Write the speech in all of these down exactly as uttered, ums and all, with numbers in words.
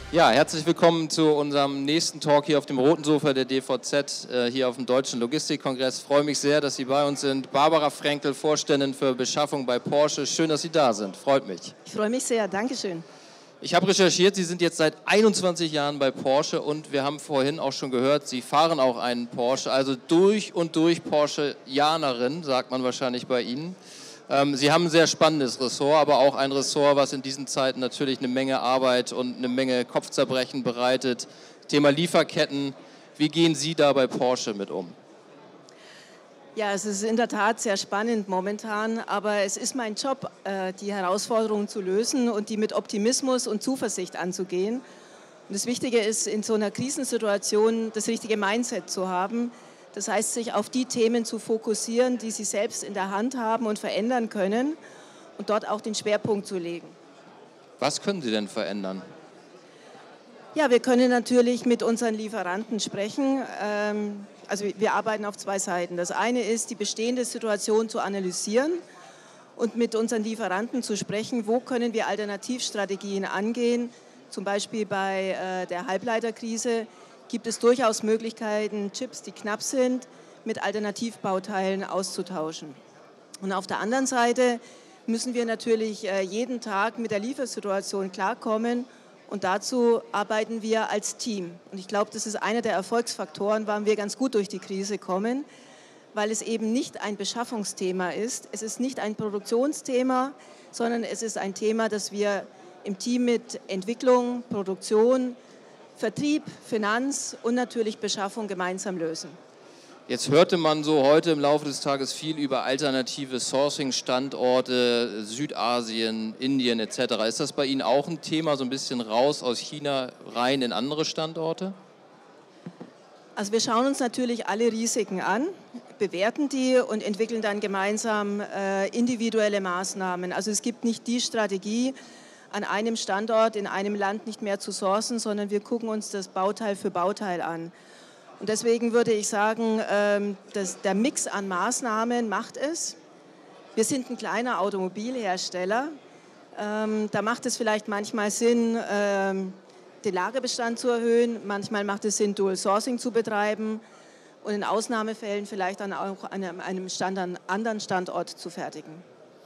Ja, herzlich willkommen zu unserem nächsten Talk hier auf dem roten Sofa der D V Z, äh, hier auf dem Deutschen Logistikkongress. Ich freue mich sehr, dass Sie bei uns sind. Barbara Frenkel, Vorständin für Beschaffung bei Porsche. Schön, dass Sie da sind. Freut mich. Ich freue mich sehr. Dankeschön. Ich habe recherchiert, Sie sind jetzt seit einundzwanzig Jahren bei Porsche und wir haben vorhin auch schon gehört, Sie fahren auch einen Porsche, also durch und durch Porsche-Janerin, sagt man wahrscheinlich bei Ihnen. Sie haben ein sehr spannendes Ressort, aber auch ein Ressort, was in diesen Zeiten natürlich eine Menge Arbeit und eine Menge Kopfzerbrechen bereitet. Thema Lieferketten. Wie gehen Sie da bei Porsche mit um? Ja, es ist in der Tat sehr spannend momentan, aber es ist mein Job, die Herausforderungen zu lösen und die mit Optimismus und Zuversicht anzugehen. Und das Wichtige ist, in so einer Krisensituation das richtige Mindset zu haben. Das heißt, sich auf die Themen zu fokussieren, die Sie selbst in der Hand haben und verändern können und dort auch den Schwerpunkt zu legen. Was können Sie denn verändern? Ja, wir können natürlich mit unseren Lieferanten sprechen. Also wir arbeiten auf zwei Seiten. Das eine ist, die bestehende Situation zu analysieren und mit unseren Lieferanten zu sprechen, wo können wir Alternativstrategien angehen. Zum Beispiel bei der Halbleiterkrise gibt es durchaus Möglichkeiten, Chips, die knapp sind, mit Alternativbauteilen auszutauschen. Und auf der anderen Seite müssen wir natürlich jeden Tag mit der Liefersituation klarkommen und dazu arbeiten wir als Team. Und ich glaube, das ist einer der Erfolgsfaktoren, warum wir ganz gut durch die Krise kommen, weil es eben nicht ein Beschaffungsthema ist, es ist nicht ein Produktionsthema, sondern es ist ein Thema, das wir im Team mit Entwicklung, Produktion, Vertrieb, Finanz und natürlich Beschaffung gemeinsam lösen. Jetzt hörte man so heute im Laufe des Tages viel über alternative Sourcing-Standorte, Südasien, Indien et cetera. Ist das bei Ihnen auch ein Thema, so ein bisschen raus aus China rein in andere Standorte? Also wir schauen uns natürlich alle Risiken an, bewerten die und entwickeln dann gemeinsam äh, individuelle Maßnahmen. Also es gibt nicht die Strategie, an einem Standort in einem Land nicht mehr zu sourcen, sondern wir gucken uns das Bauteil für Bauteil an. Und deswegen würde ich sagen, dass der Mix an Maßnahmen macht es. Wir sind ein kleiner Automobilhersteller. Da macht es vielleicht manchmal Sinn, den Lagerbestand zu erhöhen. Manchmal macht es Sinn, Dual Sourcing zu betreiben und in Ausnahmefällen vielleicht dann auch an einem Stand, an anderen Standort zu fertigen.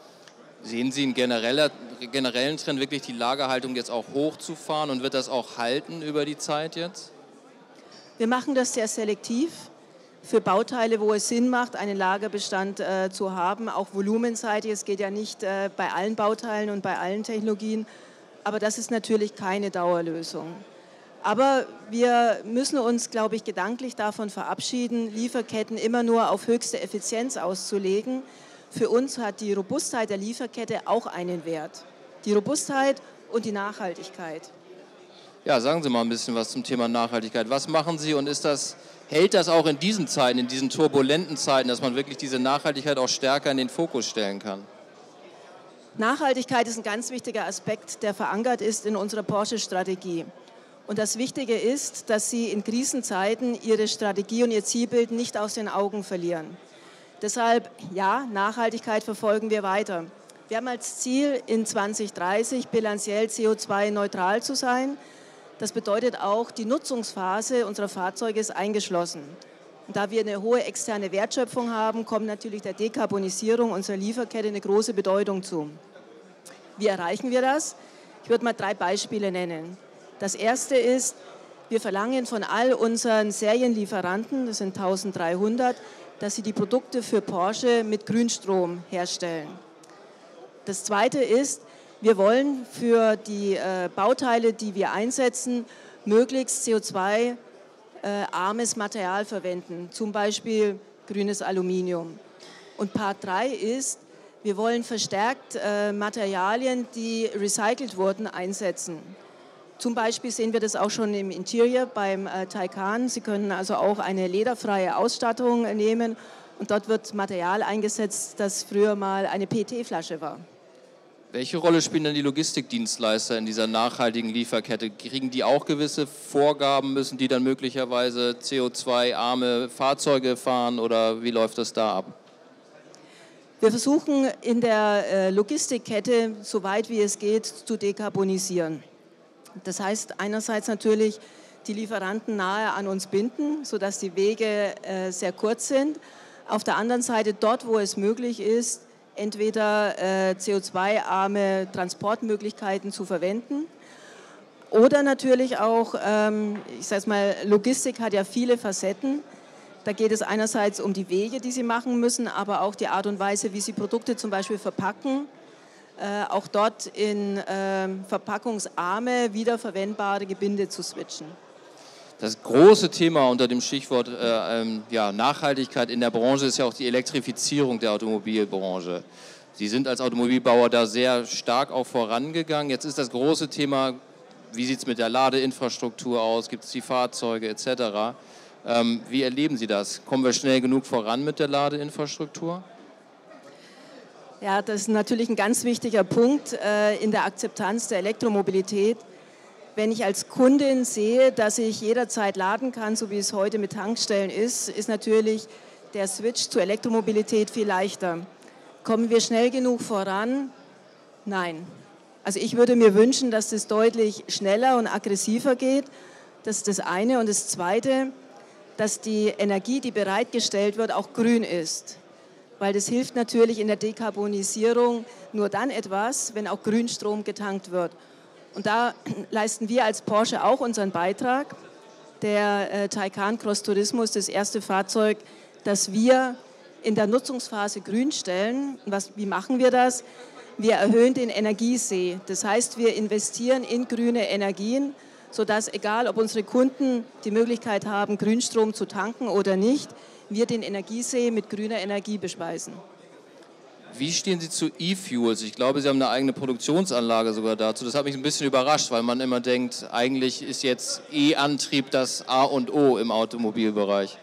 Sehen Sie einen generellen Trend, wirklich die Lagerhaltung jetzt auch hochzufahren und wird das auch halten über die Zeit jetzt? Wir machen das sehr selektiv für Bauteile, wo es Sinn macht, einen Lagerbestand äh, zu haben, auch volumenseitig. Es geht ja nicht äh, bei allen Bauteilen und bei allen Technologien, aber das ist natürlich keine Dauerlösung. Aber wir müssen uns, glaube ich, gedanklich davon verabschieden, Lieferketten immer nur auf höchste Effizienz auszulegen. Für uns hat die Robustheit der Lieferkette auch einen Wert. Die Robustheit und die Nachhaltigkeit. Ja, sagen Sie mal ein bisschen was zum Thema Nachhaltigkeit. Was machen Sie und ist das, hält das auch in diesen Zeiten, in diesen turbulenten Zeiten, dass man wirklich diese Nachhaltigkeit auch stärker in den Fokus stellen kann? Nachhaltigkeit ist ein ganz wichtiger Aspekt, der verankert ist in unserer Porsche-Strategie. Und das Wichtige ist, dass Sie in Krisenzeiten Ihre Strategie und Ihr Zielbild nicht aus den Augen verlieren. Deshalb, ja, Nachhaltigkeit verfolgen wir weiter. Wir haben als Ziel, in zwanzig dreißig bilanziell C O zwei neutral zu sein. Das bedeutet auch, die Nutzungsphase unserer Fahrzeuge ist eingeschlossen. Und da wir eine hohe externe Wertschöpfung haben, kommt natürlich der Dekarbonisierung unserer Lieferkette eine große Bedeutung zu. Wie erreichen wir das? Ich würde mal drei Beispiele nennen. Das erste ist, wir verlangen von all unseren Serienlieferanten, das sind eintausenddreihundert, dass sie die Produkte für Porsche mit Grünstrom herstellen. Das Zweite ist, wir wollen für die äh, Bauteile, die wir einsetzen, möglichst C O zwei armes Material verwenden, zum Beispiel grünes Aluminium. Und Part drei ist, wir wollen verstärkt äh, Materialien, die recycelt wurden, einsetzen. Zum Beispiel sehen wir das auch schon im Interior beim äh, Taycan. Sie können also auch eine lederfreie Ausstattung nehmen und dort wird Material eingesetzt, das früher mal eine P E T-Flasche war. Welche Rolle spielen denn die Logistikdienstleister in dieser nachhaltigen Lieferkette? Kriegen die auch gewisse Vorgaben, müssen die dann möglicherweise C O zwei arme Fahrzeuge fahren oder wie läuft das da ab? Wir versuchen in der äh, Logistikkette, so weit wie es geht, zu dekarbonisieren. Das heißt einerseits natürlich die Lieferanten nahe an uns binden, sodass die Wege äh, sehr kurz sind. Auf der anderen Seite dort, wo es möglich ist, entweder äh, C O zwei arme Transportmöglichkeiten zu verwenden oder natürlich auch, ähm, ich sage mal, Logistik hat ja viele Facetten. Da geht es einerseits um die Wege, die sie machen müssen, aber auch die Art und Weise, wie sie Produkte zum Beispiel verpacken, äh, auch dort in äh, verpackungsarme, wiederverwendbare Gebinde zu switchen. Das große Thema unter dem Stichwort äh, ähm, ja, Nachhaltigkeit in der Branche ist ja auch die Elektrifizierung der Automobilbranche. Sie sind als Automobilbauer da sehr stark auch vorangegangen. Jetzt ist das große Thema, wie sieht es mit der Ladeinfrastruktur aus, gibt es die Fahrzeuge et cetera. Ähm, wie erleben Sie das? Kommen wir schnell genug voran mit der Ladeinfrastruktur? Ja, das ist natürlich ein ganz wichtiger Punkt äh, in der Akzeptanz der Elektromobilität. Wenn ich als Kundin sehe, dass ich jederzeit laden kann, so wie es heute mit Tankstellen ist, ist natürlich der Switch zur Elektromobilität viel leichter. Kommen wir schnell genug voran? Nein. Also ich würde mir wünschen, dass es deutlich schneller und aggressiver geht. Das ist das eine. Und das zweite, dass die Energie, die bereitgestellt wird, auch grün ist. Weil das hilft natürlich in der Dekarbonisierung nur dann etwas, wenn auch Grünstrom getankt wird. Und da leisten wir als Porsche auch unseren Beitrag. Der äh, Taycan Cross Turismo ist das erste Fahrzeug, das wir in der Nutzungsphase grün stellen. Was, wie machen wir das? Wir erhöhen den Energiesee. Das heißt, wir investieren in grüne Energien, sodass, egal ob unsere Kunden die Möglichkeit haben, Grünstrom zu tanken oder nicht, wir den Energiesee mit grüner Energie bespeisen. Wie stehen Sie zu E-Fuels? Ich glaube, Sie haben eine eigene Produktionsanlage sogar dazu. Das hat mich ein bisschen überrascht, weil man immer denkt, eigentlich ist jetzt E-Antrieb das A und O im Automobilbereich.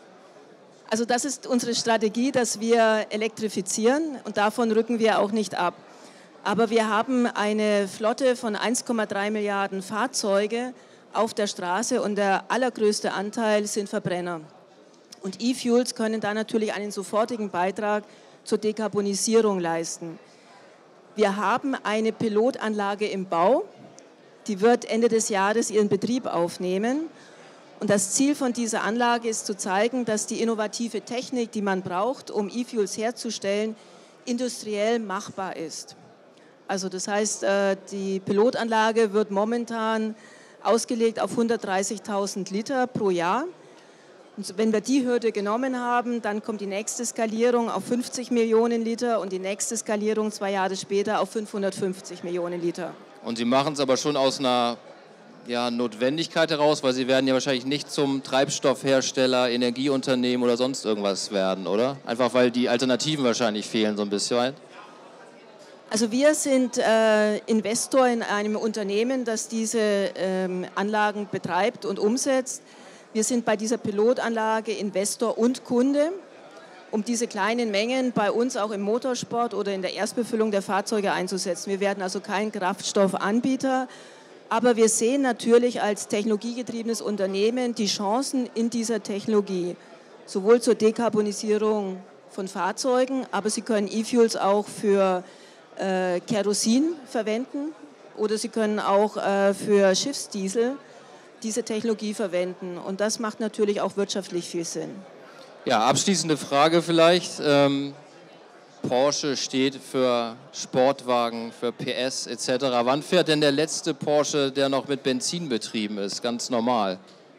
Also das ist unsere Strategie, dass wir elektrifizieren und davon rücken wir auch nicht ab. Aber wir haben eine Flotte von eins Komma drei Milliarden Fahrzeuge auf der Straße und der allergrößte Anteil sind Verbrenner. Und E-Fuels können da natürlich einen sofortigen Beitrag zur Dekarbonisierung leisten. Wir haben eine Pilotanlage im Bau, die wird Ende des Jahres ihren Betrieb aufnehmen. Und das Ziel von dieser Anlage ist zu zeigen, dass die innovative Technik, die man braucht, um E-Fuels herzustellen, industriell machbar ist. Also das heißt, die Pilotanlage wird momentan ausgelegt auf hundertdreißigtausend Liter pro Jahr. Und wenn wir die Hürde genommen haben, dann kommt die nächste Skalierung auf fünfzig Millionen Liter und die nächste Skalierung zwei Jahre später auf fünfhundertfünfzig Millionen Liter. Und Sie machen es aber schon aus einer ja, Notwendigkeit heraus, weil Sie werden ja wahrscheinlich nicht zum Treibstoffhersteller, Energieunternehmen oder sonst irgendwas werden, oder? Einfach weil die Alternativen wahrscheinlich fehlen so ein bisschen. Also wir sind äh, Investor in einem Unternehmen, das diese ähm, Anlagen betreibt und umsetzt. Wir sind bei dieser Pilotanlage Investor und Kunde, um diese kleinen Mengen bei uns auch im Motorsport oder in der Erstbefüllung der Fahrzeuge einzusetzen. Wir werden also kein Kraftstoffanbieter, aber wir sehen natürlich als technologiegetriebenes Unternehmen die Chancen in dieser Technologie, sowohl zur Dekarbonisierung von Fahrzeugen, aber Sie können E-Fuels auch für äh, Kerosin verwenden oder Sie können auch äh, für Schiffsdiesel diese Technologie verwenden. Und das macht natürlich auch wirtschaftlich viel Sinn. Ja, abschließende Frage vielleicht. Ähm, Porsche steht für Sportwagen, für P S et cetera. Wann fährt denn der letzte Porsche, der noch mit Benzin betrieben ist? Ganz normal.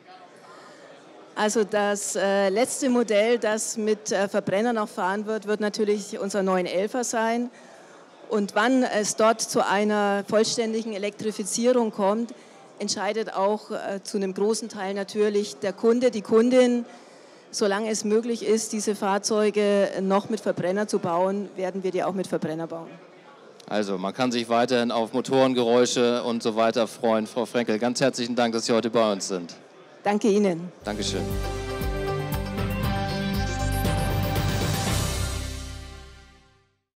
Also das äh, letzte Modell, das mit äh, Verbrenner noch fahren wird, wird natürlich unser neun elfer sein. Und wann es dort zu einer vollständigen Elektrifizierung kommt, entscheidet auch äh, zu einem großen Teil natürlich der Kunde, die Kundin. Solange es möglich ist, diese Fahrzeuge noch mit Verbrenner zu bauen, werden wir die auch mit Verbrenner bauen. Also man kann sich weiterhin auf Motorengeräusche und so weiter freuen. Frau Frenkel, ganz herzlichen Dank, dass Sie heute bei uns sind. Danke Ihnen. Dankeschön.